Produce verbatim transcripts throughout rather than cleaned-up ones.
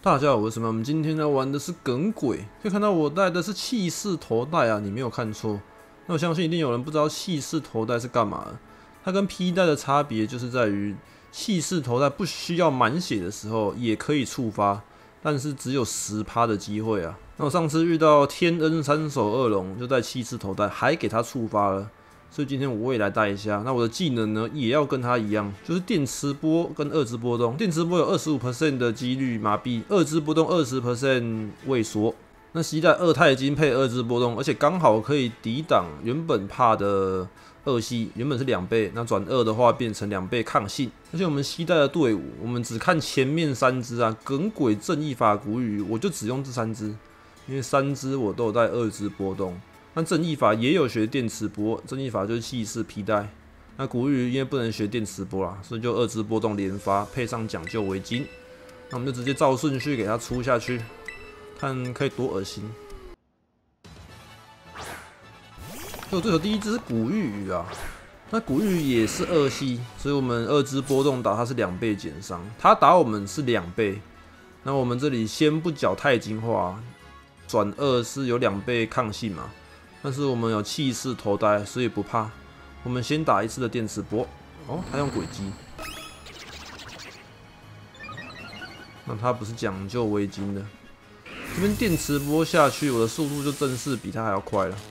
大家好，我是什么？我们今天呢玩的是耿鬼，可以看到我带的是气势头带啊，你没有看错。那我相信一定有人不知道气势头带是干嘛的。它跟 P 带的差别就是在于，气势头带不需要满血的时候也可以触发，但是只有 百分之十 的机会啊。那我上次遇到天恩三手恶龙，就带气势头带，还给他触发了。所以今天我也来带一下，那我的技能呢也要跟他一样，就是电磁波跟二之波动。电磁波有 百分之二十五 的几率麻痹，二之波动 百分之二十 萎缩。那携带二钛金配二之波动，而且刚好可以抵挡原本怕的二系，原本是两倍，那转二的话变成两倍抗性。而且我们携带的队伍，我们只看前面三只啊，耿鬼、正义法、古语，我就只用这三只，因为三只我都有带二之波动。那正义法也有学电磁波，正义法就是气势皮带。那古语因为不能学电磁波啦，所以就二之波动连发，配上讲究围巾。那我们就直接照顺序给它出下去，看可以多恶心。我对手第一只是古玉鱼啊，那古玉也是二系，所以我们二之波动打它是两倍减伤，它打我们是两倍。那我们这里先不缴钛金化，转二是有两倍抗性嘛。但是我们有气势头带，所以不怕。我们先打一次的电磁波。哦，他用轨迹。那他不是讲究围巾的。这边电磁波下去，我的速度就正式比他还要快了。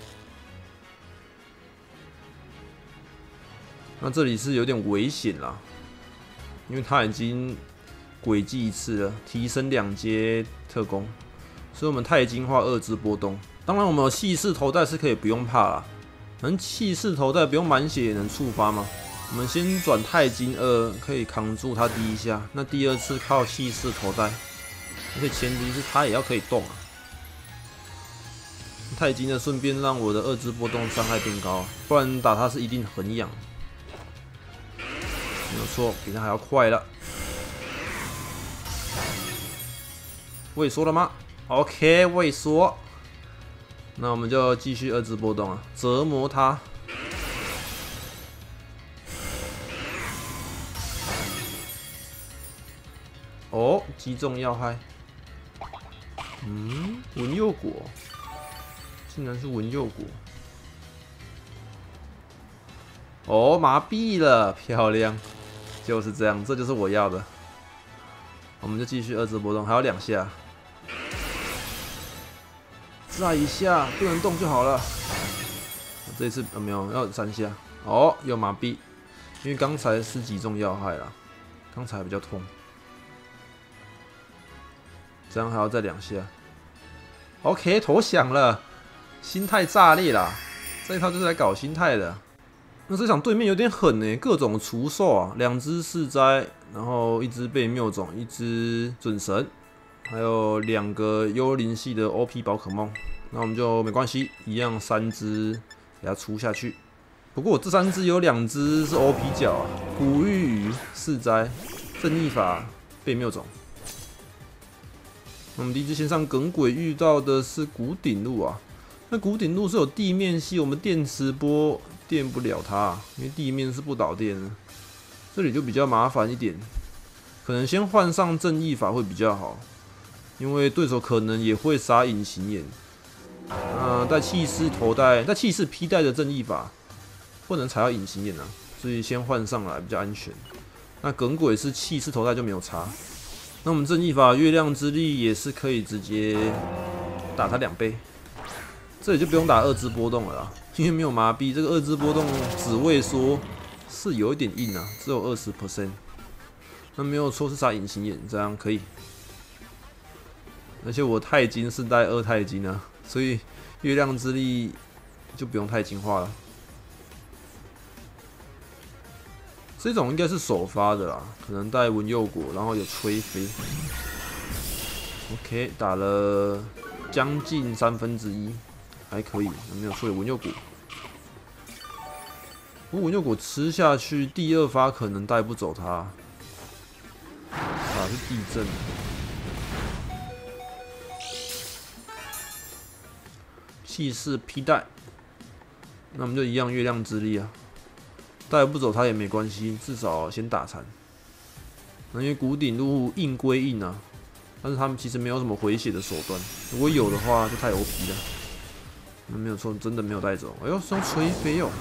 那这里是有点危险啦，因为他已经轨迹一次了，提升两阶特攻，所以我们钛金化二之波动。当然，我们有气势头带是可以不用怕啦。反正气势头带不用满血也能触发嘛。我们先转钛金二，可以扛住他第一下。那第二次靠气势头带，而且前提是他也要可以动啊。钛金二顺便让我的二之波动伤害变高，不然打他是一定很痒。没有错，比他还要快了。萎缩了吗 ？OK， 萎缩。那我们就继续二之波动啊，折磨他。哦，击中要害。嗯，文佑果，竟然是文佑果。哦，麻痹了，漂亮，就是这样，这就是我要的。我们就继续二之波动，还有两下。再一下，不能动就好了。这一次、呃、没有，要三下。哦，有麻痹，因为刚才是击中要害啦，刚才比较痛。这样还要再两下。OK， 投降了，心态炸裂啦！这一套就是来搞心态的。那这场对面有点狠呢，各种除兽啊，两只四灾，然后一只被谬种，一只准神。还有两个幽灵系的 O P 宝可梦，那我们就没关系，一样三只给它出下去。不过我这三只有两只是 O P 角啊，古玉鱼、四灾、正义法、被谬种。我们第一只先上耿鬼遇到的是古顶路啊，那古顶路是有地面系，我们电磁波电不了它、啊，因为地面是不导电的，这里就比较麻烦一点，可能先换上正义法会比较好。因为对手可能也会撒隐形眼，呃，带气势头带、带气势披带的正义法不能踩到隐形眼啊，所以先换上来比较安全。那耿鬼是气势头带就没有差，那我们正义法月亮之力也是可以直接打他两倍，这里就不用打二之波动了啦，因为没有麻痹，这个二之波动只畏缩是有一点硬啊，只有 百分之二十， 那没有错是撒隐形眼，这样可以。而且我钛金是带二钛金啊，所以月亮之力就不用钛金化了。这种应该是首发的啦，可能带文佑果，然后有吹飞。OK， 打了将近三分之一，还可以，没有错有文佑果。不过文佑果吃下去，第二发可能带不走他。啊，是地震。气势披带，那我们就一样月亮之力啊，带不走他也没关系，至少先打残。那因为古顶路硬归硬啊， 但是他们其实没有什么回血的手段，如果有的话就太 O P 了。那没有错，真的没有带走。哎呦，是用吹飞哦，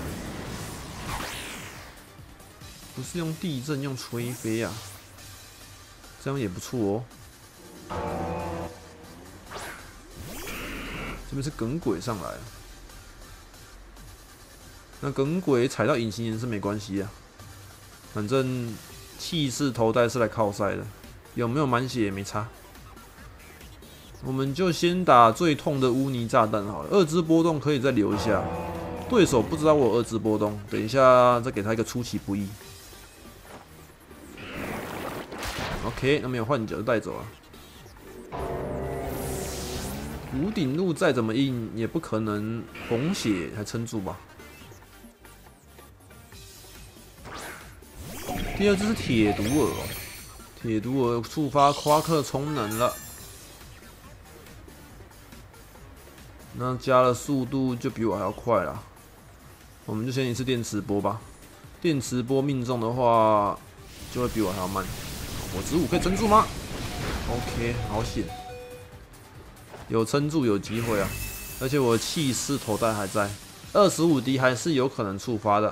不是用地震，用吹飞啊，这样也不错哦。这边是耿鬼上来，那耿鬼踩到隐形岩是没关系啊，反正气势头带是来靠赛的，有没有满血也没差。我们就先打最痛的污泥炸弹好了，二之波动可以再留一下。对手不知道我有二之波动，等一下再给他一个出其不意。OK， 那没有换脚就带走了。屋顶路再怎么硬，也不可能红血还撑住吧？第二只是铁毒耳哦，铁毒耳触发夸克充能了。那加了速度就比我还要快啦，我们就先一次电磁波吧。电磁波命中的话，就会比我还要慢。我子午可以撑住吗 ？OK， 好险，有撑住有机会啊！而且我的气势头带还在，二十五滴还是有可能触发的。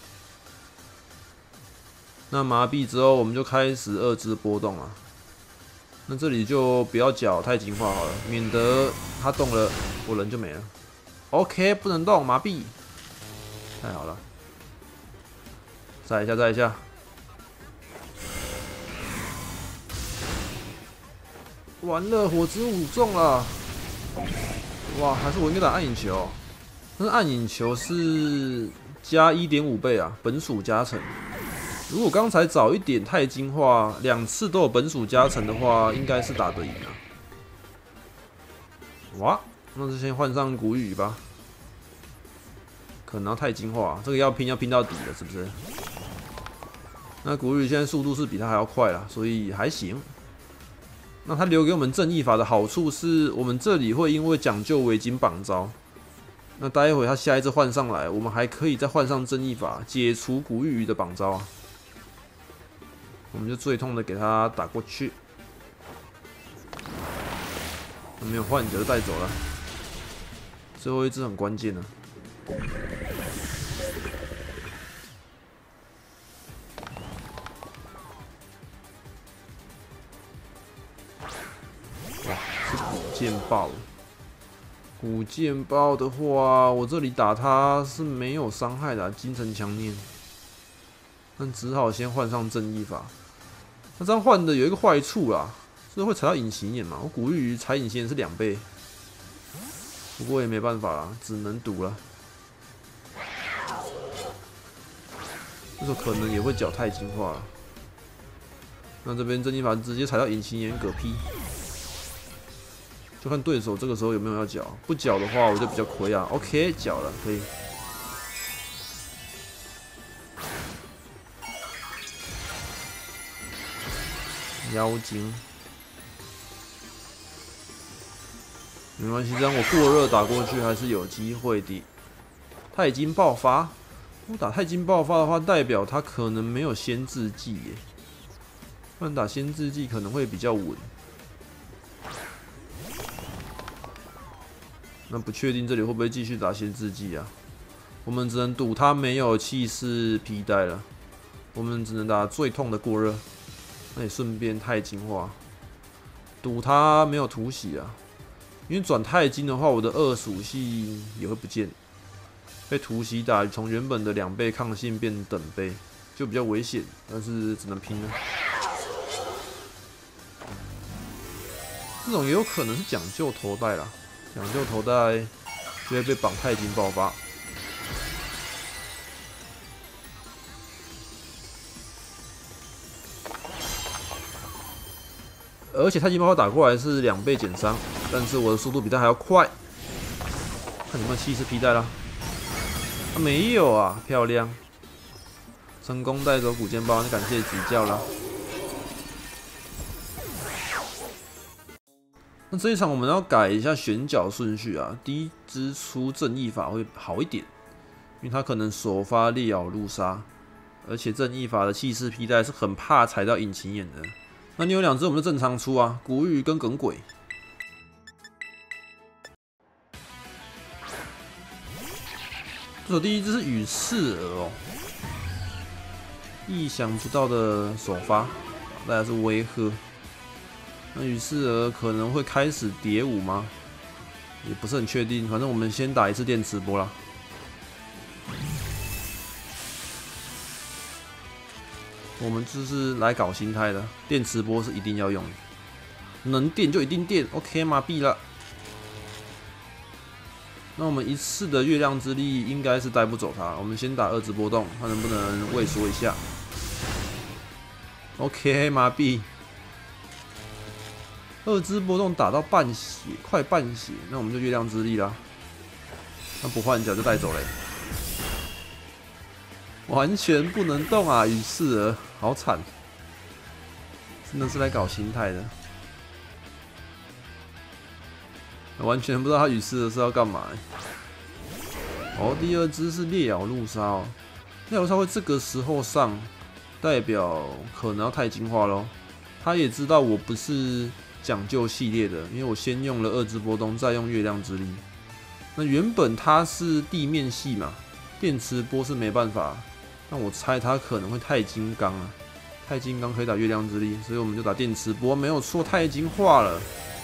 那麻痹之后，我们就开始二之波动了。那这里就不要搅太极化好了，免得他动了，我人就没了。OK， 不能动，麻痹，太好了。再一下，再一下。完了，火之舞中了。哇，还是我应该打暗影球。但是暗影球是加 一点五 倍啊，本属加成。如果刚才早一点太精化，两次都有本属加成的话，应该是打得赢啊。哇，那就先换上古语吧。可能要太精化，这个要拼要拼到底了，是不是？那古语现在速度是比他还要快啦，所以还行。那他留给我们正义法的好处是，我们这里会因为讲究围巾绑招。那待会他下一次换上来，我们还可以再换上正义法，解除古语的绑招啊。我们就最痛的给他打过去，没有换脚就带走了。最后一只很关键的，哇，是古剑爆。古剑爆的话，我这里打他是没有伤害的、啊，精神强念，但只好先换上正义法。那这样换的有一个坏处啦，是会踩到隐形眼嘛。我古玉踩隐形眼是两倍，不过也没办法啦，只能赌了。这时候可能也会搅太极化了。那这边正义法直接踩到隐形眼嗝屁，就看对手这个时候有没有要搅。不搅的话，我就比较亏啊。OK， 搅了，可以。妖精，没关系，这样我过热打过去还是有机会的。钛金爆发，我打钛金爆发的话，代表他可能没有先制技耶，不然打先制技可能会比较稳。那不确定这里会不会继续打先制技啊？我们只能赌他没有气势皮带了，我们只能打最痛的过热。那也顺便钛金化，赌他没有突袭啊，因为转钛金的话，我的二属性也会不见，被突袭打从原本的两倍抗性变等倍，就比较危险，但是只能拼了。这种也有可能是讲究头带啦，讲究头带就会被绑钛金爆发。而且钛金爆发打过来是两倍减伤，但是我的速度比他还要快。看有没有气势皮带啦？啊，没有啊，漂亮，成功带走古剑爆，那感谢指教啦。那这一场我们要改一下选角顺序啊，第一支出正义法会好一点，因为他可能首发猎咬路杀，而且正义法的气势皮带是很怕踩到隐形眼的。 那你有两只，我们就正常出啊，古玉跟耿鬼。对手第一只是羽翅蛾哦，意想不到的首发，再来是威吓。那羽翅蛾可能会开始叠舞吗？也不是很确定，反正我们先打一次电磁波啦。我们就是来搞心态的，电磁波是一定要用的，能电就一定电 ，OK 麻痹了。那我们一次的月亮之力应该是带不走它，我们先打二之波动，看能不能畏缩一下。OK 麻痹，二之波动打到半血，快半血，那我们就月亮之力啦。那不换脚就带走嘞，完全不能动啊！羽翅蛾好惨，真的是来搞心态的。完全不知道他羽翅蛾是要干嘛、欸。哦，第二只是烈咬陆鲨哦，烈咬陆鲨会这个时候上，代表可能要太精化咯。他也知道我不是讲究系列的，因为我先用了二之波动，再用月亮之力。那原本它是地面系嘛，电磁波是没办法，但我猜它可能会太金刚啊，太金刚可以打月亮之力，所以我们就打电磁波，没有错，太金化了。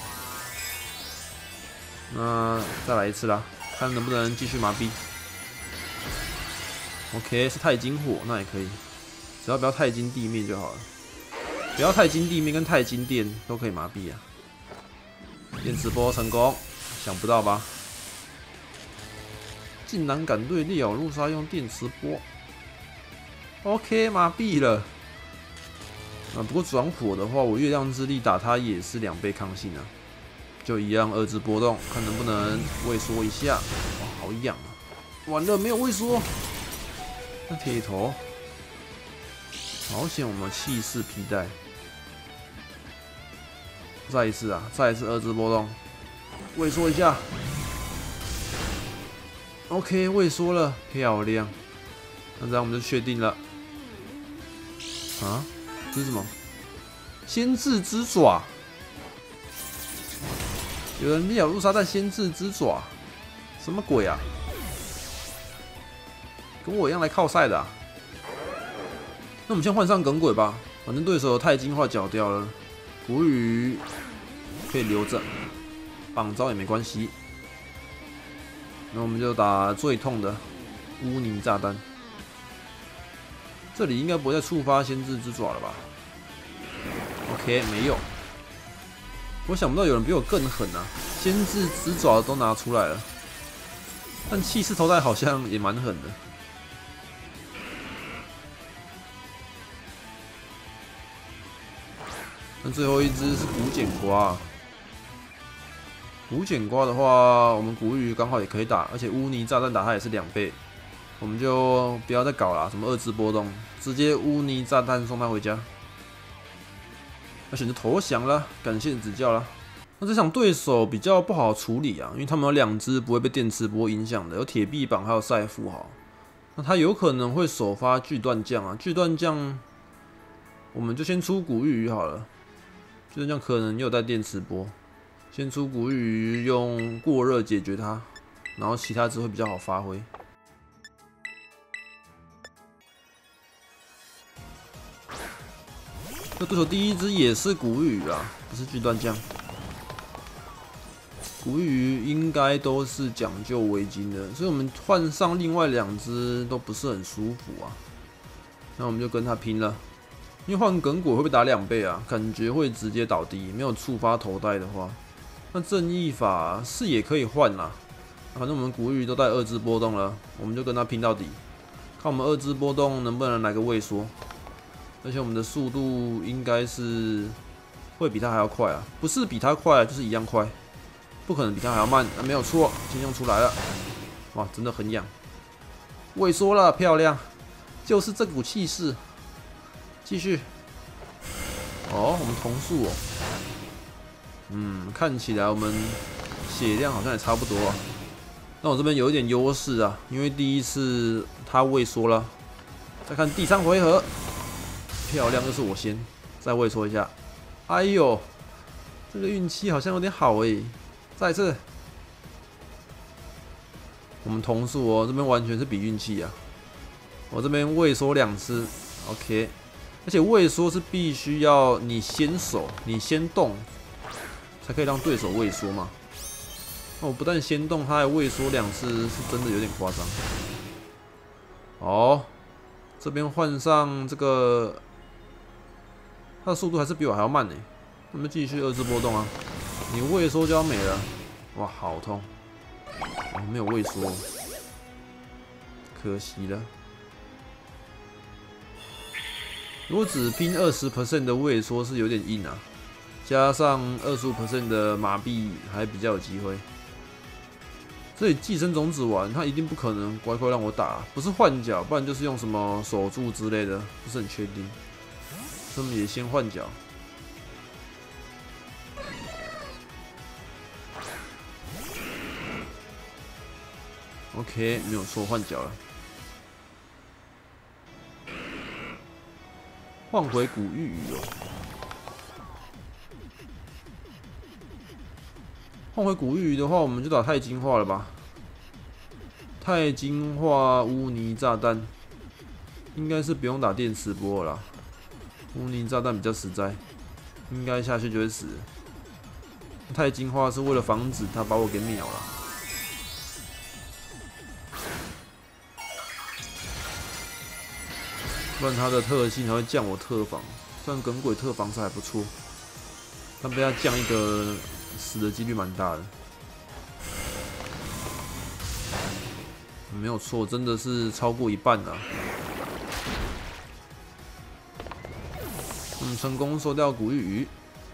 那再来一次啦，看能不能继续麻痹。OK， 是太金火，那也可以，只要不要太金地面就好了。不要太金地面跟太金电都可以麻痹啊。电磁波成功，想不到吧？竟然敢对烈咬陆鲨用电磁波。OK， 麻痹了。啊，不过转火的话，我月亮之力打它也是两倍抗性啊。就一样二之波动，看能不能畏缩一下。哇，好痒啊！完了，没有畏缩。那铁头，好险，我们气势皮带。再一次啊，再一次二之波动，畏缩一下。OK， 畏缩了，漂亮。那这样我们就确定了。啊，这是什么？先制之爪。有人烈咬陆鲨带先制之爪，什么鬼啊？跟我一样来靠赛的、啊。那我们先换上耿鬼吧，反正对手太金化绞掉了，古语可以留着，绑招也没关系。那我们就打最痛的污泥炸弹。这里应该不会再触发先制之爪了吧 ？OK， 没有。我想不到有人比我更狠啊！先制之爪都拿出来了，但气势头带好像也蛮狠的。那最后一只是古剪瓜、啊，古剪瓜的话，我们古语刚好也可以打，而且污泥炸弹打它也是两倍，我们就不要再搞了，什么二之波动，直接污泥炸弹送他回家。他选择投降了，感谢指教了。那这场对手比较不好处理啊，因为他们有两只不会被电磁波影响的，有铁臂膀还有赛富豪。那他有可能会首发锯断将啊，锯断将我们就先出古玉鱼好了。锯断将可能也有带电磁波，先出古玉鱼用过热解决它，然后其他只会比较好发挥。那对手第一只也是古玉鱼啊，不是锯断将。古玉鱼应该都是讲究围巾的，所以我们换上另外两只都不是很舒服啊。那我们就跟他拼了，因为换耿鬼会被打两倍啊，感觉会直接倒地，没有触发头带的话。那正义法是也可以换啦，反正我们古玉都带二只波动了，我们就跟他拼到底，看我们二只波动能不能来个畏缩。而且我们的速度应该是会比他还要快啊，不是比他快，就是一样快，不可能比他还要慢。啊、没有错，先用出来了，哇，真的很痒，畏缩了，漂亮，就是这股气势。继续，哦，我们同速哦，嗯，看起来我们血量好像也差不多啊。那我这边有一点优势啊，因为第一次他畏缩了，再看第三回合。漂亮，就是我先，再畏缩一下， 哎呦，这个运气好像有点好哎、欸。再一次，我们同数哦，这边完全是比运气啊。我这边畏缩两次 ，OK。而且畏缩是必须要你先手，你先动，才可以让对手畏缩嘛。那我不但先动，他还畏缩两次，是真的有点夸张。哦，这边换上这个，他的速度还是比我还要慢呢。那么继续二次波动啊，你畏缩就要没了，哇，好痛！我没有畏缩，可惜了。如果只拼百分之二十 的畏缩是有点硬啊，加上 百分之二十五 的麻痹还比较有机会。所以寄生种子丸他一定不可能乖乖让我打，不是换角，不然就是用什么守住之类的，不是很确定。他们也先换角。OK， 没有错，换角了。换回古玉羽哦，换回古玉羽的话，我们就打钛金化了吧？钛金化污泥炸弹，应该是不用打电磁波了啦。污泥炸弹比较实在，应该下去就会死。钛金化是为了防止他把我给秒了。不然它的特性还会降我特防，虽然耿鬼特防是还不错，但被它降一个死的几率蛮大的。没有错，真的是超过一半了。嗯，成功收掉古玉鱼，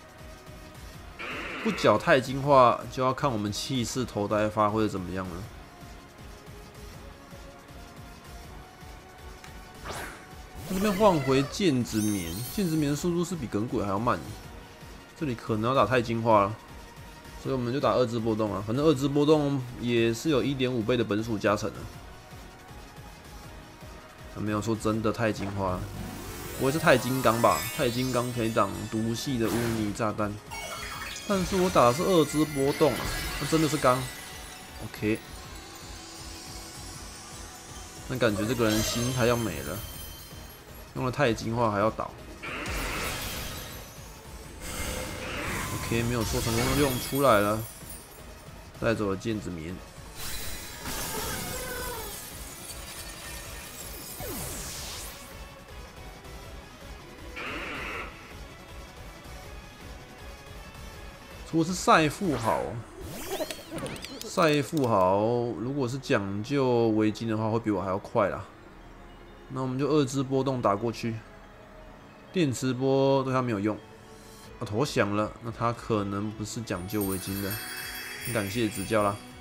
不缴钛金化就要看我们气势头带发挥的怎么样了。这边换回剑子棉，剑子棉速度是比耿鬼还要慢，这里可能要打钛金化了，所以我们就打二次波动了。反正二次波动也是有 一点五 倍的本数加成的。没有说真的钛金化，不会是钛金刚吧？钛金刚可以挡毒系的污泥炸弹，但是我打的是二次波动，那真的是刚 ，OK。那感觉这个人心态要没了。用了钛金化还要倒 ，OK， 没有错，成功用出来了，带走了剑子棉。如果是赛富豪，赛富豪如果是讲究围巾的话，会比我还要快啦。那我们就二支波动打过去，电磁波对他没有用，啊投降了，那他可能不是讲究围巾的，感谢指教啦。